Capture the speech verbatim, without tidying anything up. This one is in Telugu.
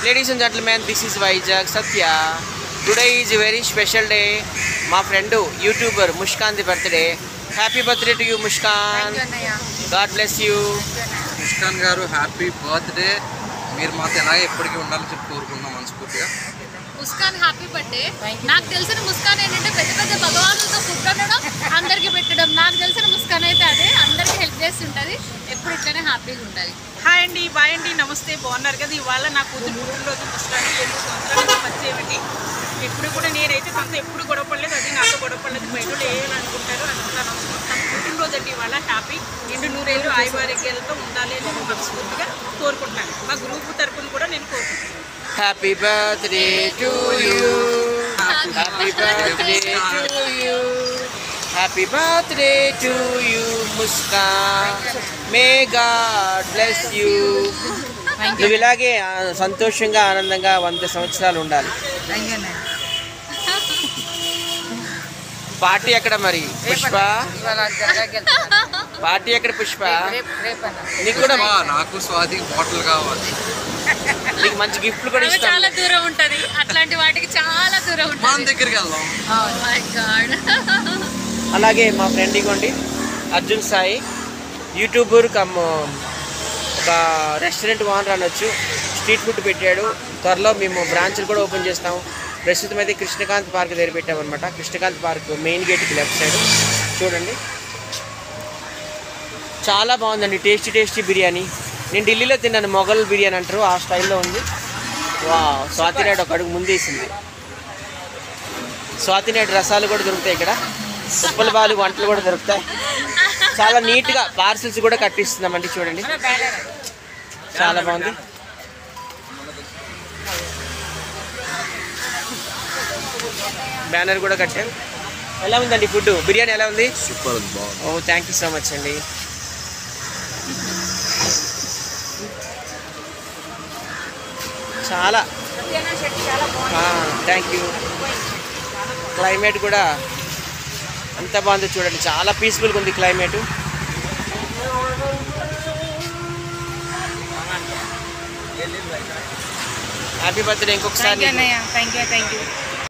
Ladies and gentlemen, this is Vizag Satya. Today is a very special day. My friend, YouTuber Mushkan birthday. Happy birthday to you, Mushkan. God bless you. Muskan గారు హ్యాపీ బర్త్డే. మీరు మాతో ఎలాగే ఎప్పటికీ ఉండాలని చెప్పి కోరుకున్నాం మనస్ఫూర్తిగా. Muskan happy birthday. నాకు తెలిసిన ముస్కాన్ ఏంటంటే పెద్ద పెద్ద భగవానులతో ఫుడ్ అనడం, అందరికి పెట్టడం. నాకు తెలిసిన ముస్కాన్ అయితే అదే, అందరికి హెల్ప్ చేస్తుంటుంది, ఎప్పుడు ఇట్లనే హ్యాపీగా ఉంటుంది. హాయ్ అండి, బాయ్ అండి, నమస్తే, బాగున్నారు కదా. ఇవాళ నా కూతురు పుట్టినరోజు ముస్కాన్ ఎనిమిది సంవత్సరాలు పరిచయమండి. ఎప్పుడు కూడా నేనైతే తనతో ఎప్పుడు గొడవపడలేదు, అది నాతో గొడవపడలేదు. బయట వేయాలనుకుంటారు అనుకుంటాను. తన పుట్టినరోజు అండి ఇవాళ. హ్యాపీ నిండు నూరేళ్ళు ఆయువారోగ్యాలతో ఉండాలి అని నేను మనస్ఫూర్తిగా కోరుకుంటున్నాను. మా గ్రూప్ తరఫున కూడా నేను కోరుకుంటున్నాను. Happy birthday to you. Happy birthday to you. Happy birthday to you, Muskan. May God bless you. నువ్వు ఇలాగే సంతోషంగా ఆనందంగా వంద సంవత్సరాలు ఉండాలి. పార్టీ ఎక్కడ మరి పుష్ప? పార్టీ ఎక్కడ పుష్ప? నీకు కూడా నాకు స్వాతి బాటిల్ కావాలి. నీకు మంచి గిఫ్ట్లు కూడా ఇస్తాను. చాలా దూరం ఉంటది, అట్లాంటి వాటికి చాలా దూరం మన ఉంటుంది. దగ్గరికి వెళ్దాం. Oh my God. అలాగే మా ఫ్రెండ్ ఇవ్వండి అర్జున్ సాయి, యూట్యూబర్ కమ్ ఒక రెస్టారెంట్ ఓనర్ అనొచ్చు. స్ట్రీట్ ఫుడ్ పెట్టాడు. త్వరలో మేము బ్రాంచ్లు కూడా ఓపెన్ చేస్తాము. ప్రస్తుతం అయితే కృష్ణకాంత్ పార్క్ దగ్గర పెట్టామన్నమాట. కృష్ణకాంత్ పార్క్ మెయిన్ గేట్కి లెఫ్ట్ సైడ్ చూడండి. చాలా బాగుందండి, టేస్టీ టేస్టీ బిర్యానీ. నేను ఢిల్లీలో తిన్నాను, మొఘల్ బిర్యానీ అంటారు, ఆ స్టైల్లో ఉంది. వా, స్వాతినాయుడు ఒక అడుగు ముందేసింది. స్వాతినాయుడు రసాలు కూడా దొరుకుతాయి ఇక్కడ, ఉప్పల బాలు వంటలు కూడా దొరుకుతాయి. చాలా నీట్గా పార్సిల్స్ కూడా కట్టిస్తున్నామండి. చూడండి చాలా బాగుంది. బ్యానర్ కూడా కట్టాం. ఎలా ఉందండి ఫుడ్? బిర్యానీ ఎలా ఉంది? Super. Oh thank you so much అండి. చాలా థ్యాంక్ యూ. క్లైమేట్ కూడా అంత బాగుంది చూడండి, చాలా పీస్ఫుల్గా ఉంది క్లైమేటు. హ్యాపీ బర్త్డే ఇంకొకసారి. Thank you thank you